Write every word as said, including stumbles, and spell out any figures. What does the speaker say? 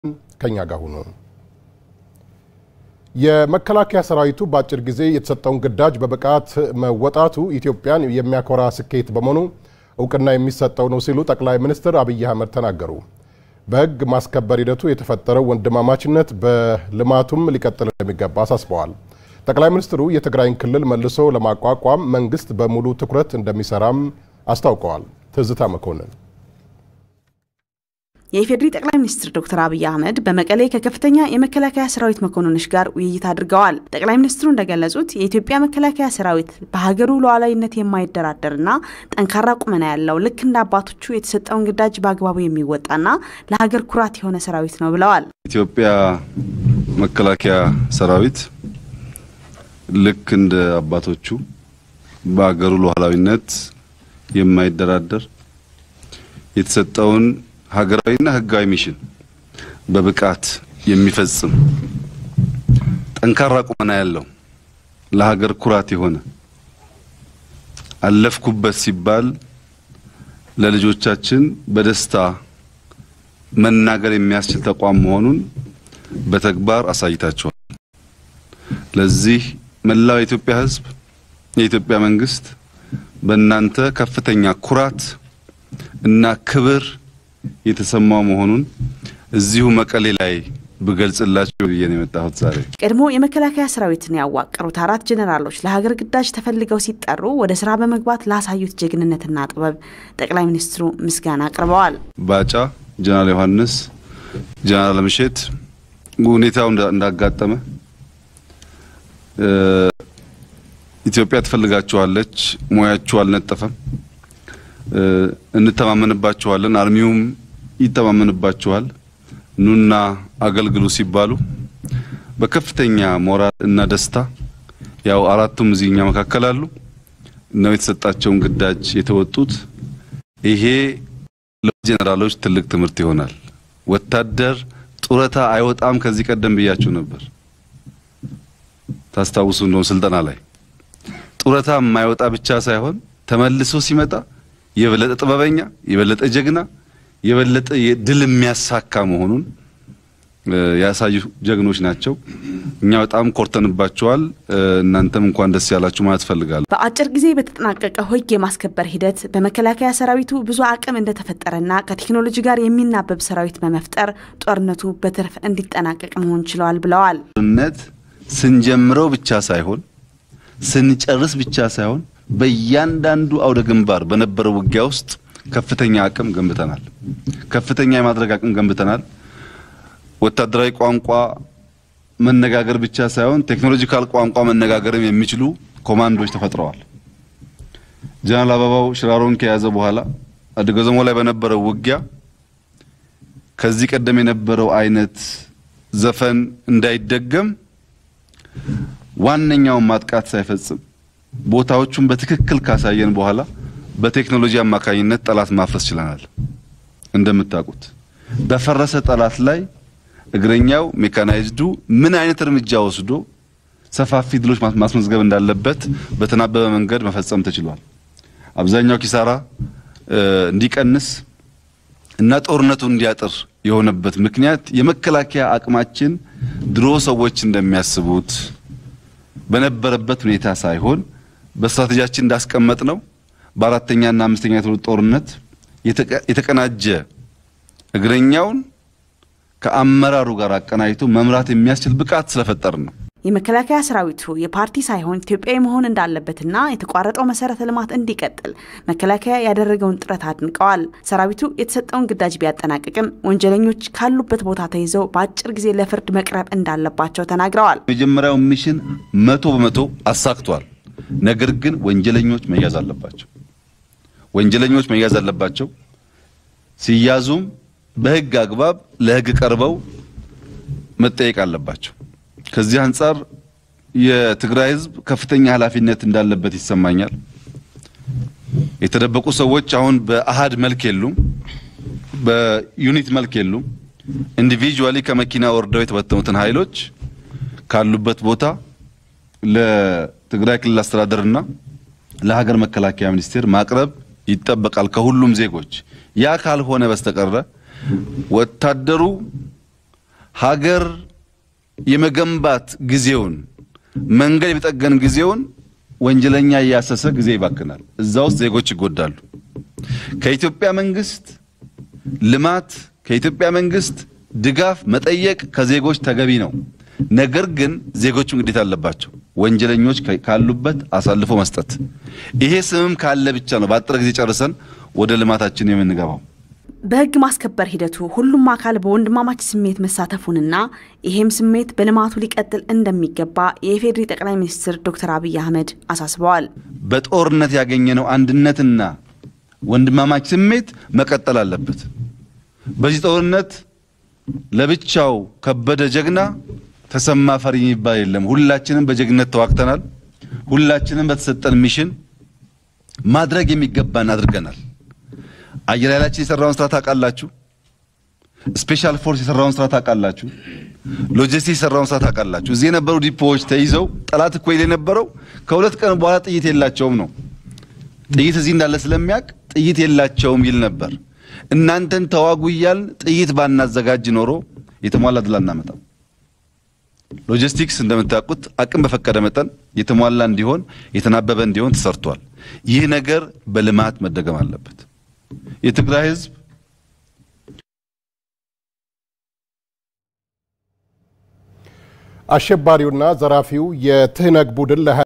ከኛ ጋር ሆኖ የመከላከያ ሰራዊቱ በአጭር ጊዜ የተሰጠውን ግዳጅ በብቃት መወጣቱ ኢትዮጵያን የሚያኮራ ስኬት በመሆኑ እውቅና የሚሰጠው ነው ሲሉ ጠቅላይ ሚኒስትር አሕመድ ተናገሩ። በሕግ ማስከበር ሂደቱ የተፈጠረው ወንድማማችነት በልማቱም ሊቀጥል እንደሚገባ አሳስበዋል። ጠቅላይ ሚኒስትሩ የትግራይን ክልል መልሶ ለማቋቋም መንግስት በሙሉ ትኩረት እንደሚሰራም አስታውቀዋል። ትዝታ መኮንን የኢፌዴሪ ጠቅላይ ሚኒስትር ዶክተር አሕመድ በመቀሌ ከከፍተኛ የመከላከያ ሰራዊት መኮንኖች ጋር ውይይት አድርገዋል። ጠቅላይ ሚኒስትሩ እንደገለጹት የኢትዮጵያ መከላከያ ሰራዊት በሀገሩ ሉዓላዊነት የማይደራደርና ጠንካራ ቁመና ያለው ልክ እንደ አባቶቹ የተሰጠውን ግዳጅ በአግባቡ የሚወጣና ለሀገር ኩራት የሆነ ሰራዊት ነው ብለዋል። ኢትዮጵያ መከላከያ ሰራዊት ልክ እንደ አባቶቹ በሀገሩ ሉዓላዊነት የማይደራደር የተሰጠውን ሀገራዊና ህጋዊ ሚሽን በብቃት የሚፈጽም ጠንካራ ቁመና ያለው ለሀገር ኩራት የሆነ አለፍኩበት ሲባል ለልጆቻችን በደስታ መናገር የሚያስችል ተቋም መሆኑን በተግባር አሳይታችኋል። ለዚህ መላው የኢትዮጵያ ህዝብ የኢትዮጵያ መንግስት በእናንተ ከፍተኛ ኩራት እና ክብር የተሰማው መሆኑን እዚሁ መቀሌ ላይ በገልጽላችሁ ይየን የመጣሁት ዛሬ ቀድሞ የመከላከያ ሰራዊትን ያዋቀሩት አራት ጀነራሎች ለሀገር ግዳጅ ተፈልገው ሲጠሩ ወደ ስራ በመግባት ላሳዩት ጀግንነትና ጥበብ ጠቅላይ ሚኒስትሩ ምስጋና አቅርበዋል። ባጫ ጀነራል ዮሐንስ ጀነራል ምሸት ሁኔታው እንዳጋጠመ ኢትዮጵያ ትፈልጋችኋለች፣ ሞያችሁ አልነጠፈም፣ እንተማመንባችኋለን፣ አርሚውም ይተማመንባችኋል፣ ኑና አገልግሉ ሲባሉ በከፍተኛ ሞራል እና ደስታ ያው አራቱም እዚህኛ መካከል አሉ ነው የተሰጣቸውን ግዳጅ የተወጡት። ይሄ ለጀነራሎች ትልቅ ትምህርት ይሆናል። ወታደር ጡረታ አይወጣም። ከዚህ ቀደም ብያችሁ ነበር፣ ታስታውሱ ነው። ስልጠና ላይ ጡረታ የማይወጣ ብቻ ሳይሆን ተመልሶ ሲመጣ የበለጠ ጥበበኛ የበለጠ ጀግና የበለጠ ድል የሚያሳካ መሆኑን ያሳዩ ጀግኖች ናቸው። እኛ በጣም ኮርተንባቸዋል። እናንተም እንኳን ደስ ያላችሁ ማለት ፈልጋለሁ። በአጭር ጊዜ በተጠናቀቀው ሕግ የማስከበር ሂደት በመከላከያ ሰራዊቱ ብዙ አቅም እንደተፈጠረና ከቴክኖሎጂ ጋር የሚናበብ ሰራዊት በመፍጠር ጦርነቱ በትርፍ እንዲጠናቀቅ መሆን ችሏል ብለዋል። ጦርነት ስንጀምረው ብቻ ሳይሆን ስንጨርስ ብቻ ሳይሆን በእያንዳንዱ አውደ ግንባር በነበረው ውጊያ ውስጥ ከፍተኛ አቅም ገንብተናል። ከፍተኛ የማድረግ አቅም ገንብተናል። ወታደራዊ ቋንቋ መነጋገር ብቻ ሳይሆን ቴክኖሎጂካል ቋንቋ መነጋገርም የሚችሉ ኮማንዶች ተፈጥረዋል። ጀነራል አበባው ሽራሮን ከያዘ በኋላ አድገዘሞ ላይ በነበረው ውጊያ ከዚህ ቀደም የነበረው አይነት ዘፈን እንዳይደገም ዋነኛው ማጥቃት ሳይፈጽም ቦታዎቹን በትክክል ካሳየን በኋላ በቴክኖሎጂ አማካኝነት ጠላት ማፍረስ ችለናል። እንደምታውቁት በፈረሰ ጠላት ላይ እግረኛው ሜካናይዝዱ ምን አይነት እርምጃ ወስዶ ሰፋፊ ድሎች ማስመዝገብ እንዳለበት በተናበበ መንገድ መፈጸም ተችሏል። አብዛኛው ኪሳራ እንዲቀንስ እና ጦርነቱ እንዲያጥር የሆነበት ምክንያት የመከላከያ አቅማችን ድሮ ሰዎች እንደሚያስቡት በነበረበት ሁኔታ ሳይሆን በስትራቴጂያችን እንዳስቀመጥ ነው በአራተኛና አምስተኛ ትውልድ ጦርነት የተቀናጀ እግረኛውን ከአመራሩ ጋር አቀናይቶ መምራት የሚያስችል ብቃት ስለፈጠር ነው። የመከላከያ ሰራዊቱ የፓርቲ ሳይሆን ኢትዮጵያዊ መሆን እንዳለበትና የተቋረጠው መሰረተ ልማት እንዲቀጥል መከላከያ ያደረገውን ጥረት አድንቀዋል። ሰራዊቱ የተሰጠውን ግዳጅ ቢያጠናቅቅም ወንጀለኞች ካሉበት ቦታ ተይዘው በአጭር ጊዜ ለፍርድ መቅረብ እንዳለባቸው ተናግረዋል። መጀመሪያው ሚሽን መቶ በመቶ አሳክቷል። ነገር ግን ወንጀለኞች መያዝ አለባቸው። ወንጀለኞች መያዝ አለባቸው። ሲያዙም በህግ አግባብ ለህግ ቀርበው መጠየቅ አለባቸው። ከዚህ አንፃር የትግራይ ህዝብ ከፍተኛ ኃላፊነት እንዳለበት ይሰማኛል። የተደበቁ ሰዎች አሁን በአሃድ መልክ የሉም፣ በዩኒት መልክ የሉም። ኢንዲቪጁዋሊ ከመኪና ወርደው የተበተኑትን ኃይሎች ካሉበት ቦታ ለትግራይ ክልል አስተዳደርና ለሀገር መከላከያ ሚኒስቴር ማቅረብ ይጠበቃል ከሁሉም ዜጎች። ያ ካልሆነ በስተቀር ወታደሩ ሀገር የመገንባት ጊዜውን መንገድ የመጠገን ጊዜውን ወንጀለኛ ያሰሰ ጊዜ ይባክናል እዛው ዜጎች ይጎዳሉ ከኢትዮጵያ መንግስት ልማት ከኢትዮጵያ መንግስት ድጋፍ መጠየቅ ከዜጎች ተገቢ ነው ነገር ግን ዜጎቹ ግዴታ አለባቸው ወንጀለኞች ካሉበት አሳልፎ መስጠት ይሄ ስምም ካለ ብቻ ነው ባጥረ ጊዜ ጨርሰን ወደ ልማታችን የምንገባው በህግ ማስከበር ሂደቱ ሁሉም አካል በወንድማማች ስሜት መሳተፉንና ይሄም ስሜት በልማቱ ሊቀጥል እንደሚገባ የኢፌዴሪ ጠቅላይ ሚኒስትር ዶክተር አብይ አሕመድ አሳስበዋል በጦርነት ያገኘነው አንድነትና ወንድማማች ስሜት መቀጠል አለበት በዚህ ጦርነት ለብቻው ከበደ ጀግና ተሰማ ፈሪ የሚባል የለም ሁላችንም በጀግነት ተዋክተናል ሁላችንም በተሰጠን ሚሽን ማድረግ የሚገባን አድርገናል አየር ኃይላችን የሰራውን ስራ ታቃላችሁ ስፔሻል ፎርስ የሰራውን ስራ ታቃላችሁ ሎጂስቲክስ የሰራውን ስራ ታቃላችሁ እዚህ የነበሩ ዲፖዎች ተይዘው ጠላት እኮ ይለ ነበረው ከሁለት ቀን በኋላ ጥይት የላቸውም ነው ጥይት እዚህ እንዳለ ስለሚያቅ ጥይት የላቸውም ይል ነበር እናንተን ተዋጉያል ጥይት ባናዘጋጅ ኖሮ የተሟላ ድል አናመጣም ሎጂስቲክስ እንደምታውቁት አቅም በፈቀደ መጠን የተሟላ እንዲሆን የተናበበ እንዲሆን ተሰርቷል ይህ ነገር በልማት መደገም አለበት የትግራይ ህዝብ አሸባሪውና ዘራፊው የትህነግ ቡድን